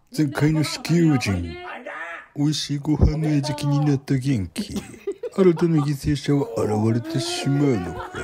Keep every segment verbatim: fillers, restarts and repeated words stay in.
前回の地球人、美味しいご飯の餌食になった元気、新たな犠牲者は現れてしまうのか。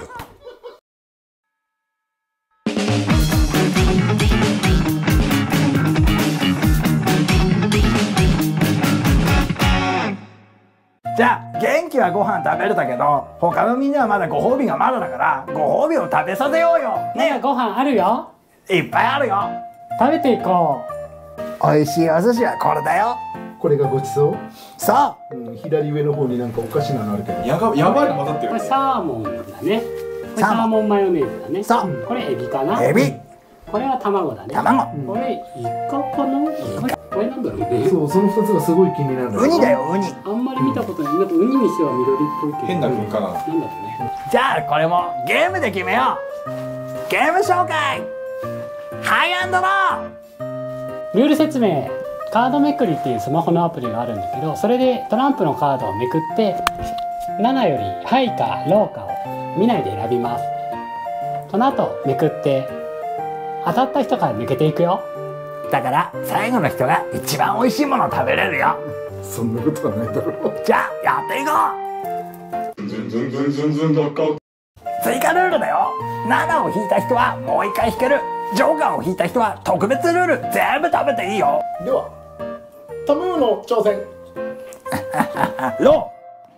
じゃあ元気はご飯食べれたけど、他のみんなはまだご褒美がまだだから、ご褒美を食べさせようよね。ご飯あるよ。 いっぱいあるよ。 食べていこう。美味しいお寿司はこれだよ。 これがごちそう。 そう、 うん、左上の方になんかおかしなのあるけど、 やがやばいの混ざってる。 これサーモンだね。これサーモンマヨネーズだね。 そう、 これエビかな。 エビ。 これは卵だね。 卵。 これイカかな。イカ。これなんだろうね。 そう、そのふたつがすごい気になる。 ウニだよ、ウニ。 あんまり見たことない。なんかウニにしては緑っぽいけど。 変な風かな。 なんだろうね。 じゃあこれもゲームで決めよう。ゲーム紹介。ハイアンドロー。 ルール説明。カードめくりっていうスマホのアプリがあるんだけど、それでトランプのカードをめくってななよりハイかローかを見ないで選びます。その後めくって当たった人から抜けていくよ。 だから最後の人が一番美味しいものを食べれるよ。 そんなことはないだろう。 じゃあやっていこう。 ズンズンズンズンズンドッカ。 追加ルールだよ。ななを引いた人はもう一回引ける。ジョーカーを引いた人は特別ルール全部食べていいよ。 ではタムーの挑戦。 ロ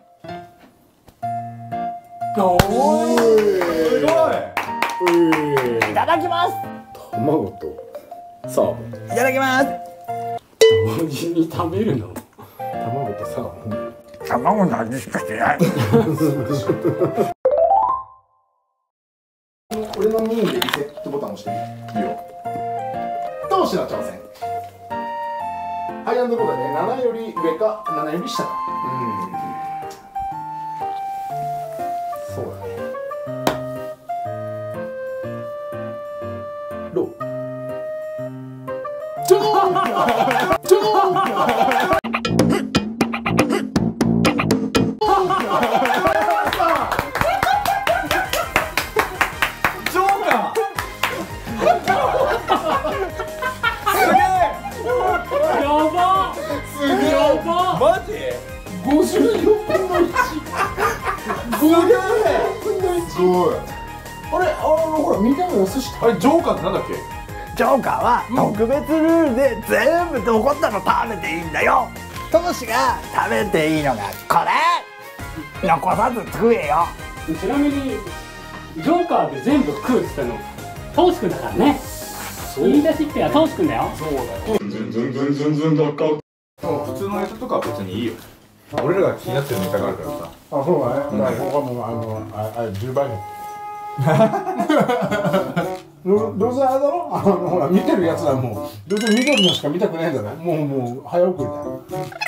ー。 おーすごい。 いただきます。 卵とサーモン。 いただきます。 同時に食べるの。 卵とサーモン。 卵の味しかしない。 俺のにいでリセットボタンを押してみる。いいよ。投手の挑戦。ハイアンドローだね。ななより上かななより下か。うん。そうだね。ロー。ジョー。ジョー。 マジ？ ごじゅうよんぶんのいち。ごじゅうよんぶんのいち。すごい。あれ、あのほら見た目お寿司。 あれジョーカーってなんだっけ？ ジョーカーは特別ルールで全部残ったの食べていいんだよ。トシが食べていいのがこれ。残さず食えよ。 ちなみにジョーカーで全部食うって言ったのトーシ君だからね。言い出しっぺはトーシ君だよ。 そうだよ。ズンズンズンズンズンドッカ。普通のネタとかは別にいいよ。俺らが気になってるネタがあるからさ。 あ、そうだね。だから僕はもうあのああじゅうばいの。どどうせあれだろ。あのほら見てるやつはもうどうせ緑のしか見たくないんだろ。もうもう早送りだよ。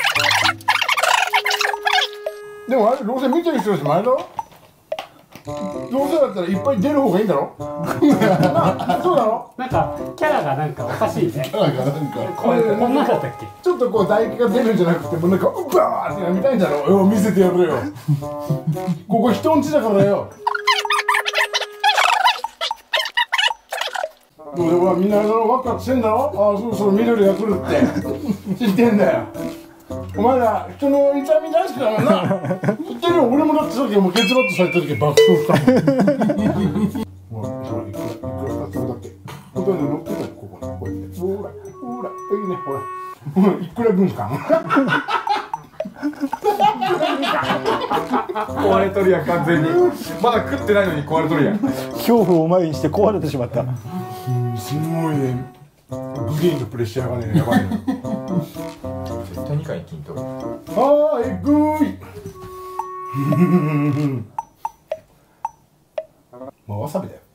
でもあれどうせ見てる人たちもあれだろ。どうせだったらいっぱい出る方がいいんだろ。そうだろ。 なんかキャラがなんかおかしいね。 なんかなんかこれこんなだったっけ？ ちょっとこう唾液が出るんじゃなくてもうなんかうばーって見たいんだろ。よ見せてやるよ。ここ人んちだからよ。どうせほらみんなあれだろ、ワクワクしてんだろ。ああそろそろ緑が来るって知ってんだよ。お前ら人の痛み大好きだもんな。知ってるよ。俺もだってさっきもうケツバットされた時爆笑したもん。ほらほらいくらいくらかつだっけ。ほとんど乗ってたよここにこうやって。ほらほらいいねほら。いくら軍艦。 壊れとるやん完全に。まだ食ってないのに壊れとるやん。 恐怖を前にして壊れてしまった。 すごいね。グリーンのプレッシャーがねやばいの。 絶対にかい金取る。 はーいぐーい。まあわさびだよ。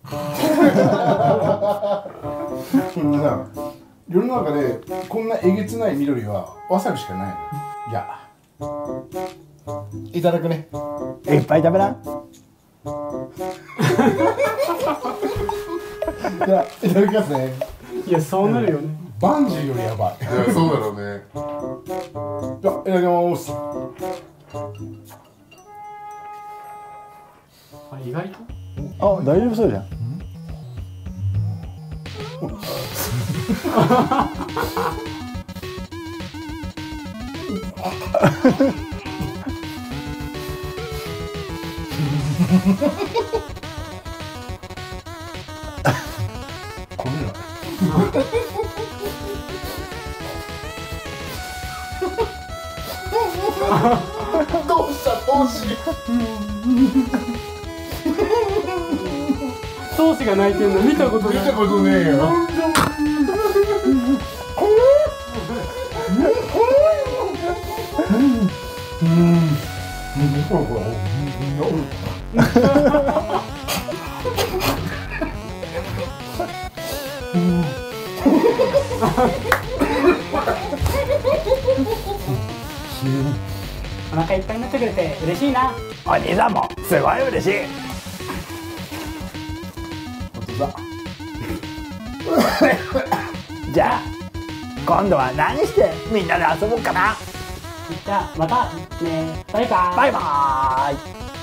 世の中でこんなえげつない緑はわさびしかないの。じゃあいただくね。 いっぱい食べな。 じゃあいただきますね。 いやそうなるよね。 バンジーよりやばい。 いやそうだろうね。 じゃあいただきます。 あ意外と。 あ、大丈夫そうじゃん。 これよ。どうした投資。 闘志が泣いてるの見たことない。 見たことねえよ。 お腹いっぱいになってくれて嬉しいな。 お兄さんもすごい嬉しい。じゃあ今度は何してみんなで遊ぼうかな。 じゃあまたね。バイバイ。 バイバーイ。